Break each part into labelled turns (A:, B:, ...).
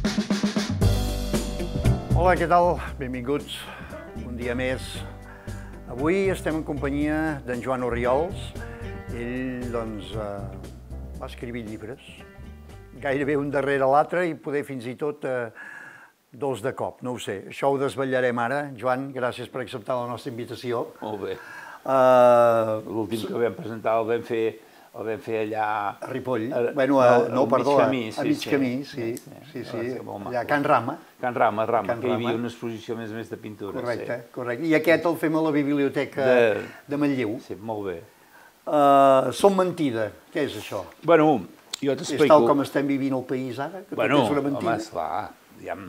A: Hola, què tal? Benvinguts un dia més. Avui estem en companyia d'en Joan Orriols. Ell, doncs, va escriure llibres, gairebé un darrere l'altre i poder fins i tot dos de cop, no ho sé. Això ho desvetllarem ara. Joan, gràcies per acceptar la nostra invitació.
B: Molt bé. L'últim que vam presentar el vam fer allà...
A: A Ripoll. No, perdó, a mig camí, sí. Allà a Can Rama.
B: Can Rama, que hi havia una exposició més de pintura.
A: Correcte, correcte. I aquest el fem a la Biblioteca de Manlleu.
B: Sí, molt bé.
A: Som mentida. Què és això?
B: Bueno, jo t'explico...
A: És tal com estem vivint el país ara? Que tot és una mentida?
B: Home, esclar, diguem...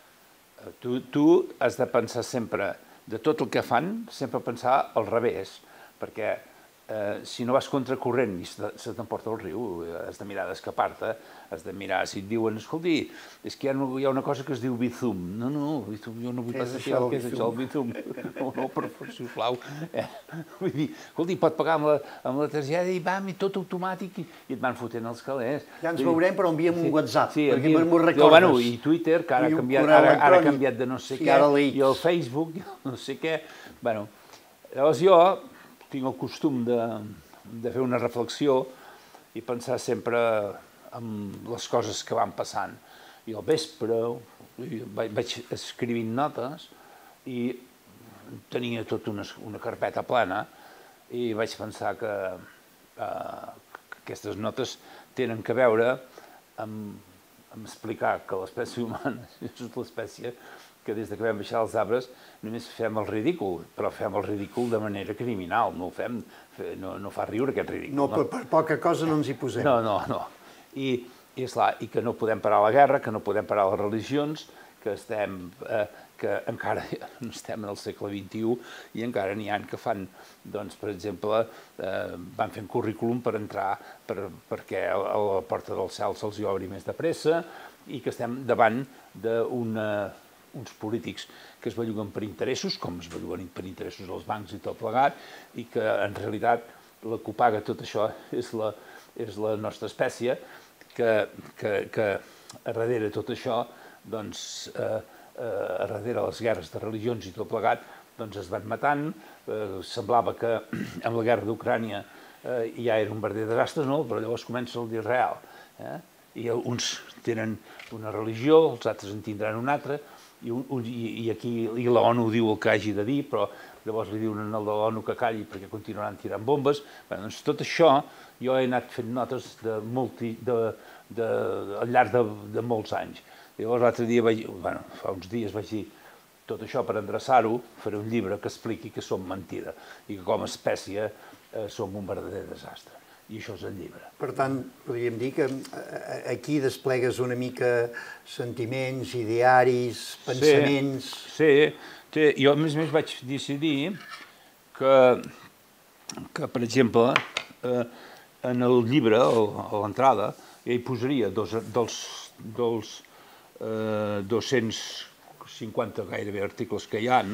B: Tu has de pensar sempre, de tot el que fan, sempre pensar al revés, perquè si no vas contracorrent i se t'emporta el riu, has de mirar d'escapar-te, has de mirar si et diuen, escolti, és que hi ha una cosa que es diu Bizum. No, jo no vull pas saber què és això, el Bizum. No, sisplau. Vull dir, escolti, pot pagar amb la targeta i vam, i tot automàtic, i et van fotent els calés.
A: Ja ens veurem, però envia'm un WhatsApp, perquè m'ho recordes.
B: Bueno, i Twitter, que ara ha canviat de no sé què, i el Facebook, no sé què. Bueno, llavors jo tinc el costum de fer una reflexió i pensar sempre en les coses que van passant. I al vespre vaig escrivint notes i tenia tota una carpeta plena i vaig pensar que aquestes notes tenen a veure amb explicar que l'espècie humana és l'espècie que des que vam baixar els arbres només fem el ridícul, però fem el ridícul de manera criminal, no fa riure aquest ridícul.
A: No, per poca cosa no ens hi posem.
B: No. I esclar, i que no podem parar la guerra, que no podem parar les religions, que encara no estem en el segle XXI i encara n'hi ha que fan, doncs, per exemple, van fent currículum per entrar perquè a la porta del cel se'ls obri més de pressa i que estem davant d'uns polítics que es belluguen per interessos, com es belluguen per interessos els bancs i tot plegat, i que en realitat la que ho paga tot això és la nostra espècie, que a darrere tot això, doncs, a darrere les guerres de religions i tot plegat, doncs es van matant. Semblava que amb la guerra d'Ucrània ja era un verdader desastre, no? Però llavors comença el d'Israel. I uns tenen una religió, els altres en tindran una altra, i l'ONU diu el que hagi de dir, però llavors li diuen al de l'ONU que calli perquè continuaran tirant bombes. Doncs tot això jo he anat fent notes al llarg de molts anys. Llavors l'altre dia, fa uns dies vaig dir, tot això per endreçar-ho, faré un llibre que expliqui que som mentida i que com a espècie som un verdader desastre. I això és el llibre.
A: Per tant, podríem dir que aquí desplegues una mica sentiments, idearis, pensaments...
B: Sí. Jo, a més vaig decidir que, per exemple, en el llibre, a l'entrada, ja hi posaria dels 250 gairebé articles que hi ha,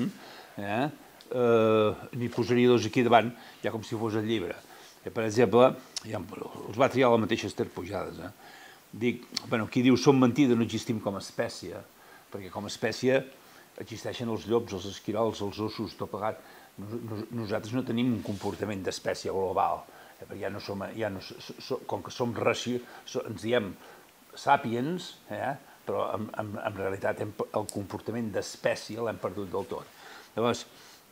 B: n'hi posaria dos aquí davant, ja com si fos el llibre. Per exemple, els va triar la mateixa Esther Pujades. Dic, qui diu som mentida no existim com a espècie, perquè com a espècie existeixen els llops, els esquirols, els ossos, tot plegat. Nosaltres no tenim un comportament d'espècie global, perquè com que som ens diem sàpiens, però en realitat el comportament d'espècie l'hem perdut del tot. Llavors,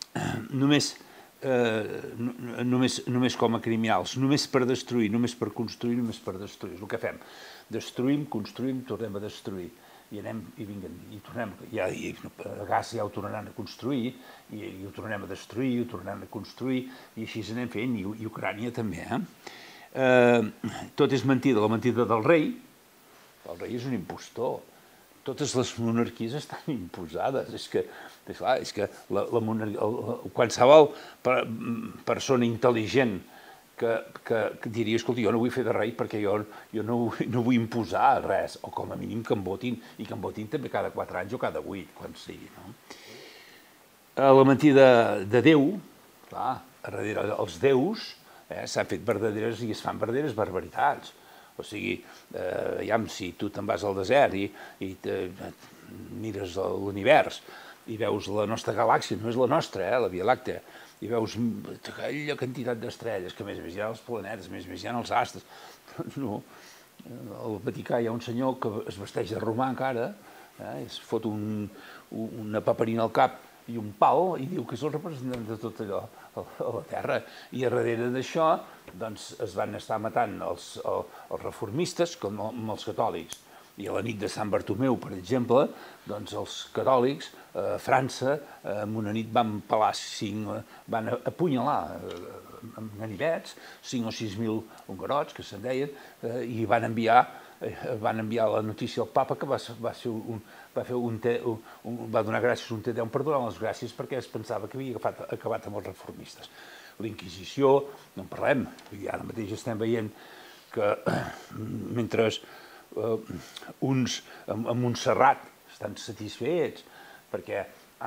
B: només com a criminals, només per destruir, només per construir, només per destruir. És el que fem. Destruïm, construïm, tornem a destruir. I anem i vinguen, i tornem, a Gaza ja ho tornaran a construir, i ho tornem a destruir, i ho tornem a construir, i així anem fent, i Ucrània també. Tot és mentida, la mentida del rei. El rei és un impostor. Totes les monarquies estan imposades. És que qualsevol persona intel·ligent que diria, escolta, jo no vull fer de rei perquè jo no vull imposar res, o com a mínim que em votin, i que em votin també cada 4 anys o cada 8, quan sigui. La mentida de Déu, clar, els déus s'han fet verdaderes i es fan verdaderes barbaritats. O sigui, si tu te'n vas al desert i mires l'univers i veus la nostra galàxia, no és la nostra, la Via Làctea, i veus aquella quantitat d'estrelles, que a més hi ha els planetes, a més hi ha els astres. No, al Vaticà hi ha un senyor que es vesteix de romà encara, es fot una paperina al cap i un pal i diu que és el representant de tot allò a la Terra. I a darrere d'això es van estar matant els reformistes com els catòlics. I a la nit de Sant Bartomeu, per exemple, els catòlics a França en una nit van apunyalar amb ganivets 5 o 6.000 hongarots, que se'n deien, i van enviar la notícia al papa, que va donar gràcies a un Te Deum per donar les gràcies perquè es pensava que havia acabat amb els reformistes. La Inquisició, no en parlem, ara mateix estem veient que mentre uns a Montserrat estan satisfets perquè a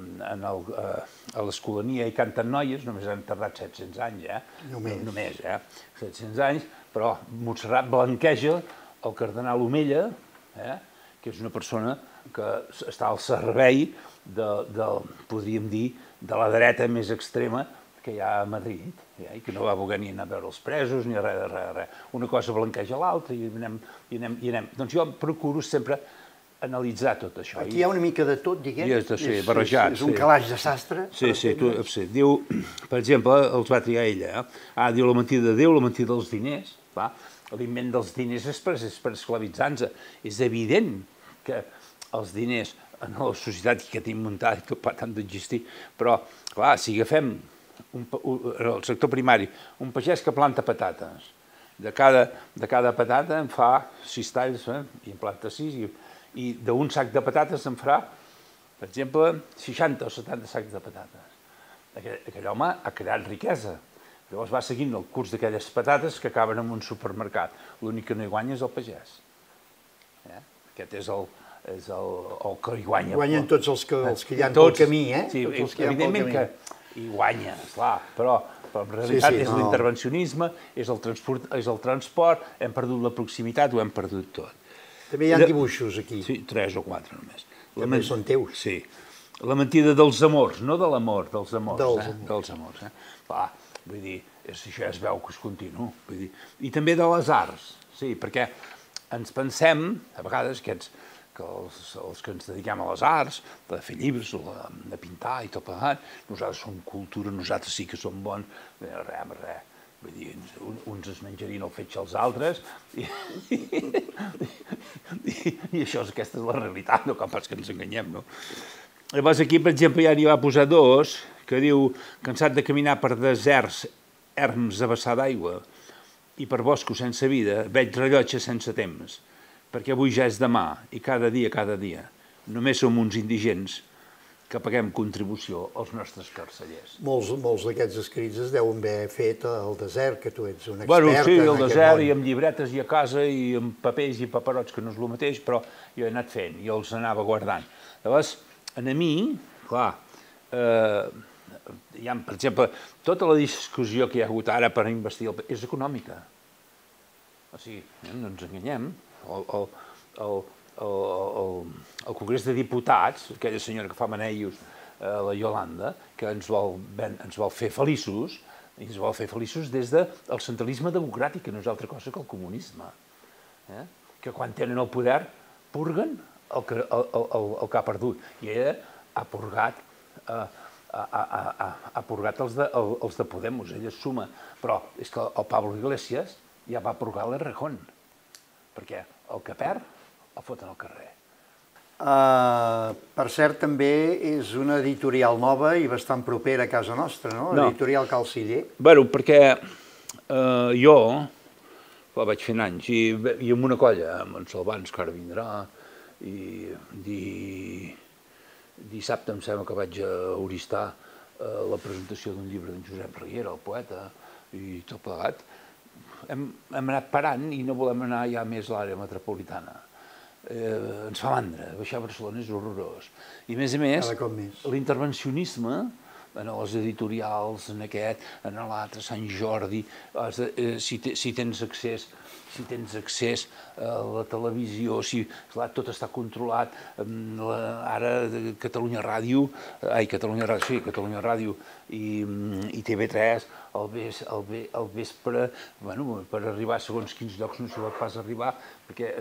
B: l'Escolania hi canten noies, només han tardat 700 anys, només 700 anys, però Montserrat blanqueja el cardenal Omella, que és una persona que està al servei podríem dir, de la dreta més extrema que hi ha a Madrid, i que no va voler ni anar a veure els presos, ni res. Una cosa blanqueja l'altra i anem. Doncs jo procuro sempre analitzar tot això.
A: Aquí hi ha una mica de tot, diguem.
B: Sí, barrejat.
A: És un calaix de sastre.
B: Sí. Diu, per exemple, els va triar ella. Diu la mentida de Déu, la mentida dels diners. L'invent dels diners és per esclavitzar-nos. És evident que els diners en la societat que tenim muntada i tot tant d'existir, però, clar, si agafem el sector primari, un pagès que planta patates, de cada patata en fa 6 talls, i en planta 6, i d'un sac de patates en farà, per exemple, 60 o 70 sacs de patates. Aquell home ha creat riquesa. Llavors va seguint el curs d'aquelles patates que acaben en un supermercat. L'únic que no hi guanya és el pagès. Aquest és el que hi guanya.
A: Guanyen tots els que hi ha pel camí,
B: Sí, evidentment que hi guanya, esclar, però en realitat és l'intervencionisme, és el transport, hem perdut la proximitat, ho hem perdut tot.
A: També hi ha dibuixos aquí.
B: Sí, 3 o 4 només.
A: També són teus.
B: Sí. La mentida dels amors, no de l'amor, dels amors. Dels amors. Vull dir, això ja es veu que és continu. I també de les arts, sí, perquè ens pensem, a vegades, que els que ens dediquem a les arts, de fer llibres, de pintar i tot plegat, nosaltres som cultura, nosaltres sí que som bons, res. Vull dir, uns es menjarien el fetge als altres i aquesta és la realitat, no cal pas que ens enganyem, no? Llavors aquí, per exemple, ja n'hi va posar 2, que diu, cansat de caminar per deserts erms a vessar d'aigua i per boscos sense vida, veig rellotge sense temps, perquè avui ja és demà i cada dia, només som uns indigents que paguem contribució als nostres carcellers.
A: Molts d'aquests escrits es deuen haver fet al desert, que tu ets un expert en aquest món.
B: Sí, al desert i amb llibretes i a casa i amb papers i paperots, que no és el mateix, però jo he anat fent i els anava guardant. Llavors, a mi, clar, hi ha, per exemple, tota la discussió que hi ha hagut ara per investigar és econòmica. O sigui, no ens enganyem. El Congrés de Diputats, aquella senyora que fa manellos, la Iolanda, que ens vol fer feliços, i ens vol fer feliços des del centralisme democràtic, que no és altra cosa que el comunisme. Que quan tenen el poder purguen el que ha perdut. I ella ha purgat els de Podemos, ella es suma. Però és que el Pablo Iglesias ja va purgar l'Errejón, perquè el que perd el foten al carrer.
A: Per cert, també és una editorial nova i bastant propera a casa nostra, no? L'editorial Cal Siller.
B: Bé, perquè jo vaig fent anys i amb una colla, amb en Salvans, que ara vindrà, i dissabte em sembla que vaig a Oristà la presentació d'un llibre d'en Josep Riera, el poeta, i tot plegat. Hem anat parant i no volem anar ja més a l'àrea metropolitana. Ens fa mandra, baixar a Barcelona és horrorós. I a més, l'intervencionisme en les editorials, en aquest, en l'altre, Sant Jordi, si tens accés a la televisió, tot està controlat. Ara Catalunya Ràdio i TV3, al vespre, per arribar a segons quins llocs no s'hi pot pas arribar, perquè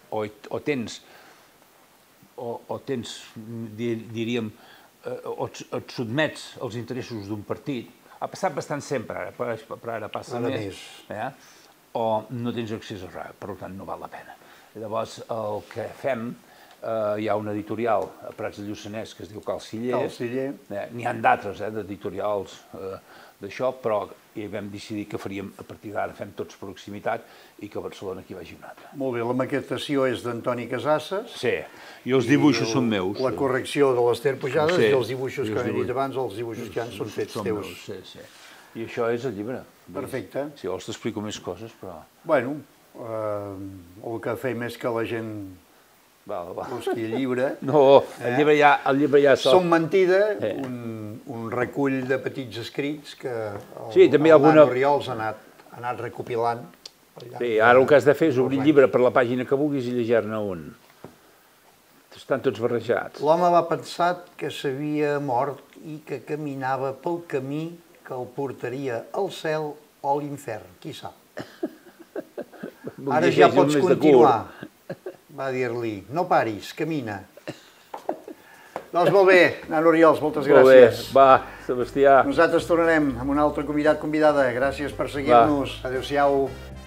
B: diríem, o et sotmets als interessos d'un partit. Ha passat bastant sempre, però ara passa més. O no tens accés a res, per tant no val la pena. Llavors el que fem, hi ha un editorial a Prats de Lluçanès que es diu Cal Siller. N'hi ha d'altres, d'editorials d'això, però vam decidir que faríem, a partir d'ara fem tots proximitat i que a Barcelona aquí vagi un altre.
A: Molt bé, la maquetació és d'Antoni Casasses.
B: Sí, i els dibuixos són meus.
A: La correcció de l'Ester Pujades i els dibuixos que hem dit abans, els dibuixos que són fets teus.
B: Sí, sí. I això és el llibre.
A: Perfecte.
B: Si vols t'explico més coses, però...
A: Bueno, el que fem és que la gent busqui el llibre.
B: No, el llibre ja...
A: Som mentida, un recull de petits escrits que el
B: Nano
A: Oriols ha anat recopilant.
B: Sí, ara el que has de fer és obrir el llibre per la pàgina que vulguis i llegir-ne un. Estan tots barrejats.
A: L'home va pensar que s'havia mort i que caminava pel camí que el portaria al cel o a l'infern, qui sap. Ara ja pots continuar, va dir-li. No paris, camina. Doncs molt bé, Nano Oriols, moltes gràcies.
B: Molt bé, va, Sebastià.
A: Nosaltres tornarem amb un altre convidat, convidada. Gràcies per seguir-nos. Adéu-siau.